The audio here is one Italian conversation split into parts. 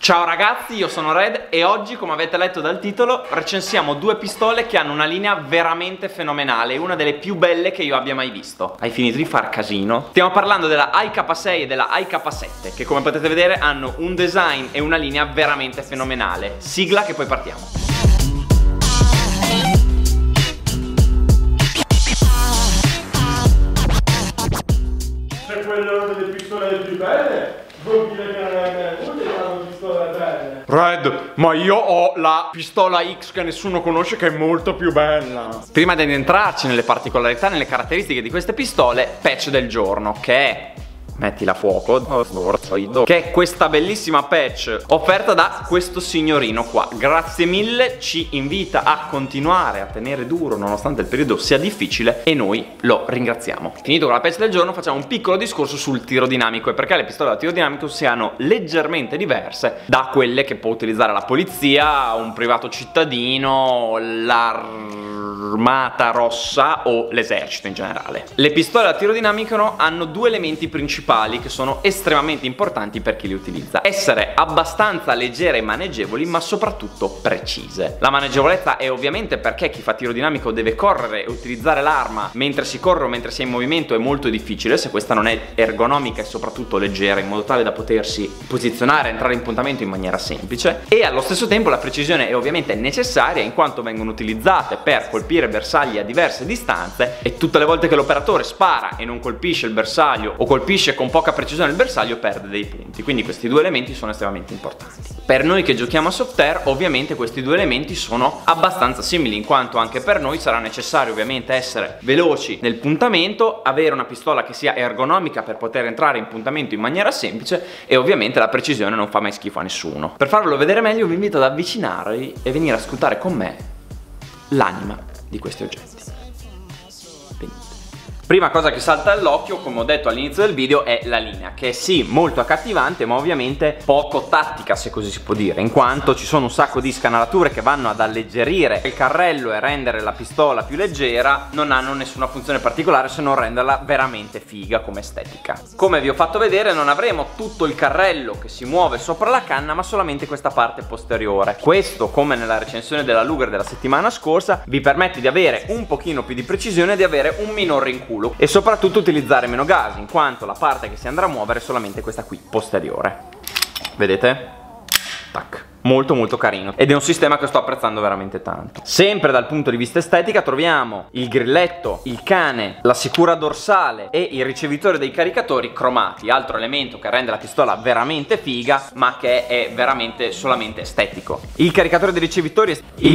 Ciao ragazzi, io sono Red e oggi, come avete letto dal titolo, recensiamo due pistole che hanno una linea veramente fenomenale, una delle più belle che io abbia mai visto. Hai finito di far casino? Stiamo parlando della AIK6 e della AIK7, che come potete vedere hanno un design e una linea veramente fenomenale. Sigla che poi partiamo. Se quello delle pistole più belle vuol dire che non è bene, una pistola belle. Red, ma io ho la pistola X che nessuno conosce, che è molto più bella. Prima di entrarci nelle particolarità, nelle caratteristiche di queste pistole, patch del giorno, che è... mettila a fuoco, che è questa bellissima patch offerta da questo signorino qua. Grazie mille, ci invita a continuare a tenere duro nonostante il periodo sia difficile e noi lo ringraziamo. Finito con la patch del giorno, facciamo un piccolo discorso sul tiro dinamico e perché le pistole da tiro dinamico siano leggermente diverse da quelle che può utilizzare la polizia, un privato cittadino, l'armata rossa o l'esercito in generale. Le pistole da tiro dinamico hanno due elementi principali che sono estremamente importanti per chi li utilizza: essere abbastanza leggere e maneggevoli, ma soprattutto precise. La maneggevolezza è ovviamente perché chi fa tiro dinamico deve correre e utilizzare l'arma mentre si corre o mentre si è in movimento, è molto difficile se questa non è ergonomica e soprattutto leggera, in modo tale da potersi posizionare e entrare in puntamento in maniera semplice. E allo stesso tempo la precisione è ovviamente necessaria, in quanto vengono utilizzate per colpire bersagli a diverse distanze e tutte le volte che l'operatore spara e non colpisce il bersaglio o colpisce con poca precisione il bersaglio, perde dei punti. Quindi questi due elementi sono estremamente importanti. Per noi che giochiamo a Softair, ovviamente questi due elementi sono abbastanza simili, in quanto anche per noi sarà necessario ovviamente essere veloci nel puntamento, avere una pistola che sia ergonomica per poter entrare in puntamento in maniera semplice e ovviamente la precisione non fa mai schifo a nessuno. Per farvelo vedere meglio vi invito ad avvicinarvi e venire a scrutare con me l'anima di questi oggetti. Prima cosa che salta all'occhio, come ho detto all'inizio del video, è la linea, che è sì molto accattivante ma ovviamente poco tattica, se così si può dire, in quanto ci sono un sacco di scanalature che vanno ad alleggerire il carrello e rendere la pistola più leggera, non hanno nessuna funzione particolare se non renderla veramente figa come estetica. Come vi ho fatto vedere, non avremo tutto il carrello che si muove sopra la canna, ma solamente questa parte posteriore. Questo, come nella recensione della Luger della settimana scorsa, vi permette di avere un pochino più di precisione e di avere un minor rinculo e soprattutto utilizzare meno gas, in quanto la parte che si andrà a muovere è solamente questa qui posteriore. Vedete? Tac. Molto molto carino ed è un sistema che sto apprezzando veramente tanto. Sempre dal punto di vista estetica troviamo il grilletto, il cane, la sicura dorsale e il ricevitore dei caricatori cromati, altro elemento che rende la pistola veramente figa ma che è veramente solamente estetico. Il caricatore dei ricevitori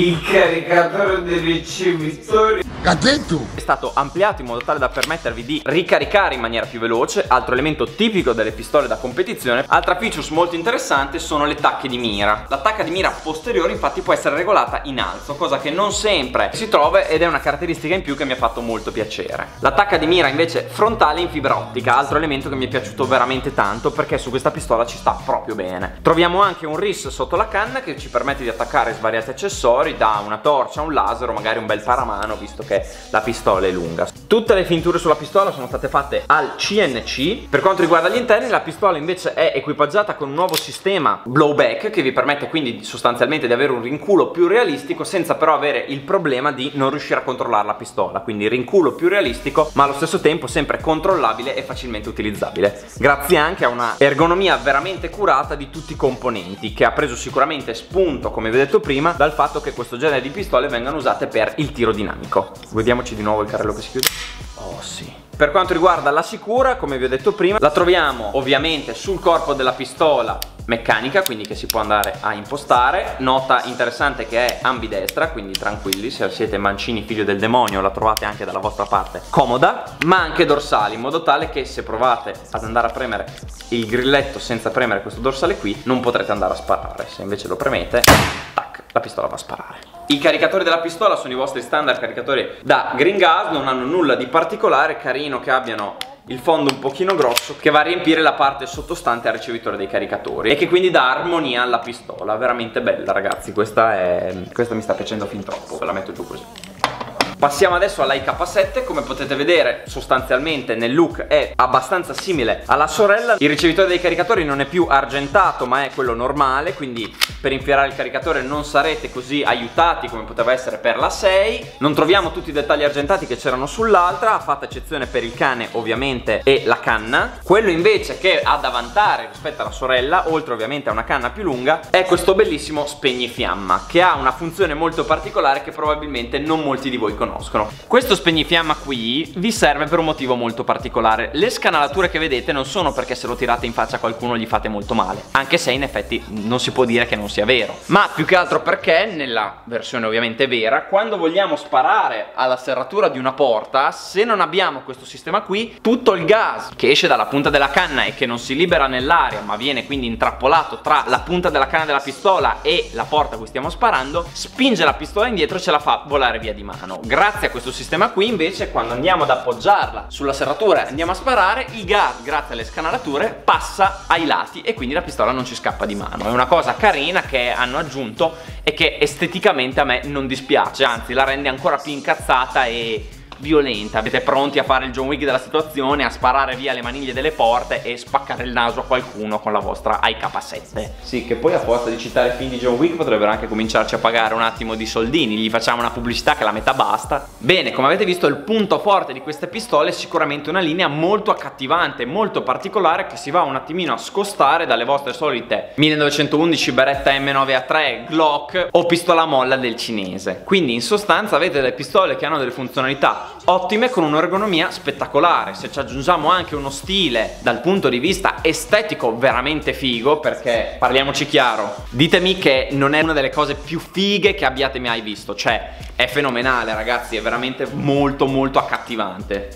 è stato ampliato in modo tale da permettervi di ricaricare in maniera più veloce, altro elemento tipico delle pistole da competizione. Altra feature molto interessante sono le tacche di mira. La tacca di mira posteriore infatti può essere regolata in alto, cosa che non sempre si trova ed è una caratteristica in più che mi ha fatto molto piacere. La tacca di mira invece frontale in fibra ottica, altro elemento che mi è piaciuto veramente tanto perché su questa pistola ci sta proprio bene. Troviamo anche un RIS sotto la canna che ci permette di attaccare svariati accessori, da una torcia a un laser o magari un bel paramano, visto che la pistola è lunga. Tutte le finture sulla pistola sono state fatte al CNC. Per quanto riguarda gli interni, la pistola invece è equipaggiata con un nuovo sistema blowback che vi permette quindi sostanzialmente di avere un rinculo più realistico senza però avere il problema di non riuscire a controllare la pistola. Quindi rinculo più realistico ma allo stesso tempo sempre controllabile e facilmente utilizzabile, grazie anche a una ergonomia veramente curata di tutti i componenti, che ha preso sicuramente spunto, come vi ho detto prima, dal fatto che questo genere di pistole vengano usate per il tiro dinamico. Vediamoci di nuovo il carrello che si chiude. Oh sì. Per quanto riguarda la sicura, come vi ho detto prima, la troviamo ovviamente sul corpo della pistola meccanica, quindi che si può andare a impostare. Nota interessante che è ambidestra, quindi tranquilli, se siete mancini figlio del demonio la trovate anche dalla vostra parte comoda, ma anche dorsali, in modo tale che se provate ad andare a premere il grilletto senza premere questo dorsale qui non potrete andare a sparare. Se invece lo premete, tac, la pistola va a sparare. I caricatori della pistola sono i vostri standard caricatori da green gas, non hanno nulla di particolare. Carino che abbiano il fondo un pochino grosso che va a riempire la parte sottostante al ricevitore dei caricatori e che quindi dà armonia alla pistola. Veramente bella, ragazzi, questa mi sta piacendo fin troppo, ve la metto giù così. Passiamo adesso alla IK7. Come potete vedere, sostanzialmente nel look è abbastanza simile alla sorella. Il ricevitore dei caricatori non è più argentato, ma è quello normale, quindi per infilare il caricatore non sarete così aiutati come poteva essere per la 6. Non troviamo tutti i dettagli argentati che c'erano sull'altra, fatta eccezione per il cane ovviamente e la canna. Quello invece che ha da vantare rispetto alla sorella, oltre ovviamente a una canna più lunga, è questo bellissimo spegnifiamma, che ha una funzione molto particolare che probabilmente non molti di voi conoscono. Questo spegnifiamma qui vi serve per un motivo molto particolare. Le scanalature che vedete non sono perché se lo tirate in faccia a qualcuno gli fate molto male, anche se in effetti non si può dire che non sia vero, ma più che altro perché nella versione ovviamente vera, quando vogliamo sparare alla serratura di una porta, se non abbiamo questo sistema qui, tutto il gas che esce dalla punta della canna e che non si libera nell'aria ma viene quindi intrappolato tra la punta della canna della pistola e la porta a cui stiamo sparando, spinge la pistola indietro e ce la fa volare via di mano. Grazie a questo sistema qui invece, quando andiamo ad appoggiarla sulla serratura e andiamo a sparare, il gas, grazie alle scanalature, passa ai lati e quindi la pistola non ci scappa di mano. È una cosa carina che hanno aggiunto e che esteticamente a me non dispiace, anzi la rende ancora più incazzata e violenta. Siete pronti a fare il John Wick della situazione, a sparare via le maniglie delle porte e spaccare il naso a qualcuno con la vostra IK7. Sì, che poi a forza di citare film di John Wick potrebbero anche cominciarci a pagare un attimo di soldini, gli facciamo una pubblicità che la metà basta. Bene, come avete visto, il punto forte di queste pistole è sicuramente una linea molto accattivante, molto particolare, che si va un attimino a scostare dalle vostre solite 1911 Beretta M9A3 Glock o pistola molla del cinese. Quindi in sostanza avete delle pistole che hanno delle funzionalità ottime con un'ergonomia spettacolare. Se ci aggiungiamo anche uno stile dal punto di vista estetico veramente figo, perché parliamoci chiaro, ditemi che non è una delle cose più fighe che abbiate mai visto, cioè è fenomenale ragazzi, è veramente molto molto accattivante.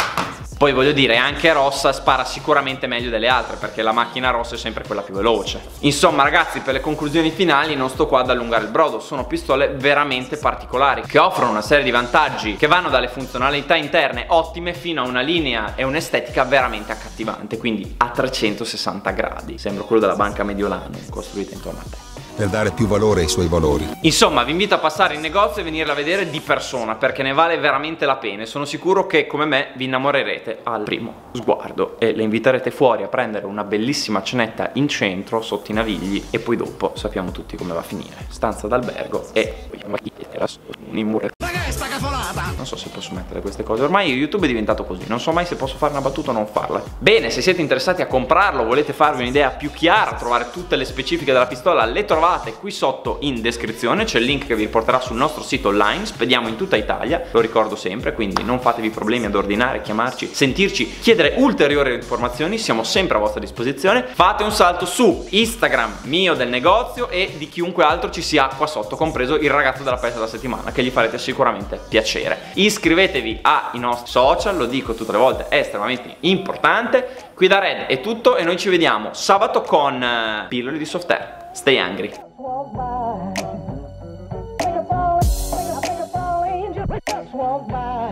Poi voglio dire, anche rossa spara sicuramente meglio delle altre, perché la macchina rossa è sempre quella più veloce. Insomma ragazzi, per le conclusioni finali non sto qua ad allungare il brodo. Sono pistole veramente particolari che offrono una serie di vantaggi che vanno dalle funzionalità interne ottime fino a una linea e un'estetica veramente accattivante, quindi a 360 gradi. Sembra quello della Banca Mediolano costruita intorno a te, per dare più valore ai suoi valori. Insomma, vi invito a passare in negozio e venirla a vedere di persona, perché ne vale veramente la pena. Sono sicuro che come me vi innamorerete al primo sguardo e le inviterete fuori a prendere una bellissima cenetta in centro sotto i Navigli, e poi dopo sappiamo tutti come va a finire: stanza d'albergo e non so se posso mettere queste cose, ormai YouTube è diventato così, non so mai se posso fare una battuta o non farla. Bene, se siete interessati a comprarlo, volete farvi un'idea più chiara, trovare tutte le specifiche della pistola, le trovate qui sotto in descrizione, c'è il link che vi porterà sul nostro sito online. Spediamo in tutta Italia, lo ricordo sempre, quindi non fatevi problemi ad ordinare, chiamarci, sentirci, chiedere ulteriori informazioni, siamo sempre a vostra disposizione. Fate un salto su Instagram mio, del negozio, e di chiunque altro ci sia qua sotto, compreso il ragazzo della pezza della settimana, che gli farete sicuramente piacere. Iscrivetevi ai nostri social, lo dico tutte le volte, è estremamente importante. Qui da Red è tutto e noi ci vediamo sabato con pillole di Soft Air. Stay hungry. Walk by.